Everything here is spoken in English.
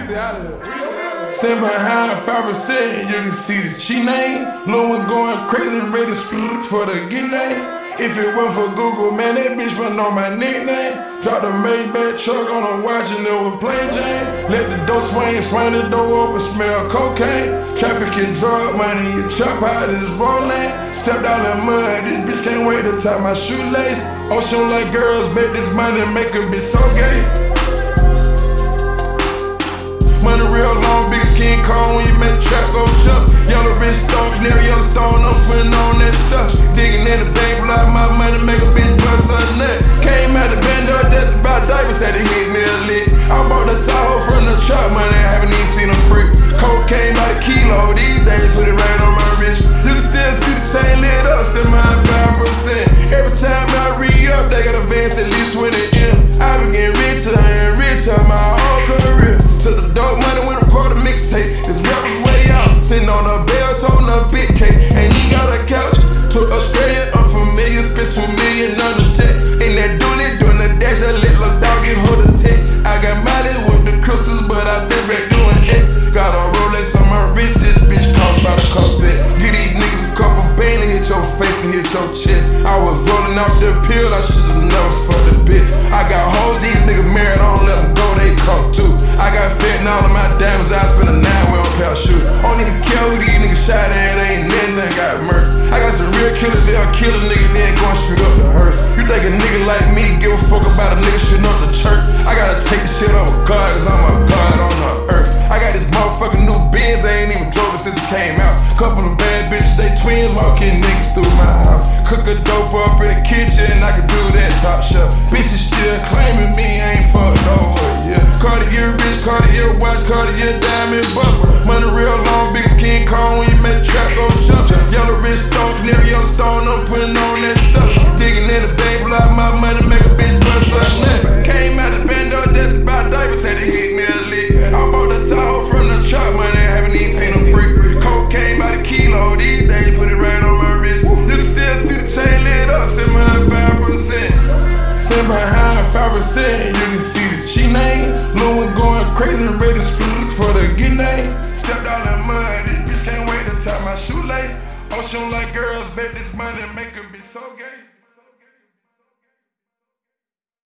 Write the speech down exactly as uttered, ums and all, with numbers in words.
Weezy out of here. Stand behind five percent, you can see the G name. Lil' one going crazy, ready to split for the get name. If it wasn't for Google, man, that bitch wouldn't know my nickname. Dropped a Maybach truck on a watch and it was plain Jane. Let the door swing, swing the door open, smell cocaine. Trafficking drug money, you chop out of this rolling. Stepped out in mud, this bitch can't wait to tie my shoelace. Ocean like girls, bet this money make a bitch so gay. Money real long, big skin cone when you make trap go jump. Yellow wrist stone, canary yellow stone, I'm putting on that stuff. Digging in the bank, block my money, make a bitch bust her nut. Came out the bando just about diapers, had to hit me a lick. I bought the Tahoe from the truck, money, I haven't even seen a freak. Cocaine by the kilo, these days put it right on my wrist. You can still see the chain lit up, seventy-five percent. Every time I re-up, they got a Vance at least twenty M. I been getting richer and richer my whole career. Took the dope money when I brought a mixtape. This rap was way out, sitting on a bell, toting a big cake. Ain't even got a couch. Took Australia, unfamiliar, spent two million on the check. In that dually, doing the dash, I let little doggy hold the tech. I got mileage with the crystals, but I been back doing X. Got a Rolex on my wrist, this bitch cost by the carpet. Get these niggas a couple bang and hit your face and hit your chest. I was rolling off the pill, I should've never fucked the bitch. I got hoes, these niggas married, I don't let them go, they come through. I got fat and all of my diamonds, I spent a nine with a pair of shoes. Don't even care who these niggas shot at, ain't nothing that got murdered. I got some real killers, they'll kill a nigga, then gon' shoot up the hearse. You think a nigga like me give a fuck about a nigga shooting up the church? I gotta take the shit up with God, cause I'm a God on the earth. I got this motherfucking new Benz, I ain't even drove it since it came out. Couple of bad bitches, they twins, walking niggas through my house. Cook a dope up in the kitchen, I can do that top shelf. Bitches still claiming me, I ain't fucked over, yeah. Cartier wrist, Cartier watch, Cartier diamond buffer. Money real long, big skin cone when you make trap go jump. Yellow wrist stone, canary yellow stone, I'm putting on that stuff. Digging in the bank, block my money, make a bitch bust her nut. Came out the bando just about diapers, had to hit me a lick. I bought the Tahoe from the truck, money, I haven't even seen a freak. Cocaine by the kilo, these days put it right on my wrist. You can still see the chain lit up, seventy-five percent. Stand behind five percent, you can see the G name. Lil' one going crazy, ready to split for the get name. Stepped out in mud, this bitch can't wait to tie my shoelace. Ocean like girls, bet this money make her be so gay.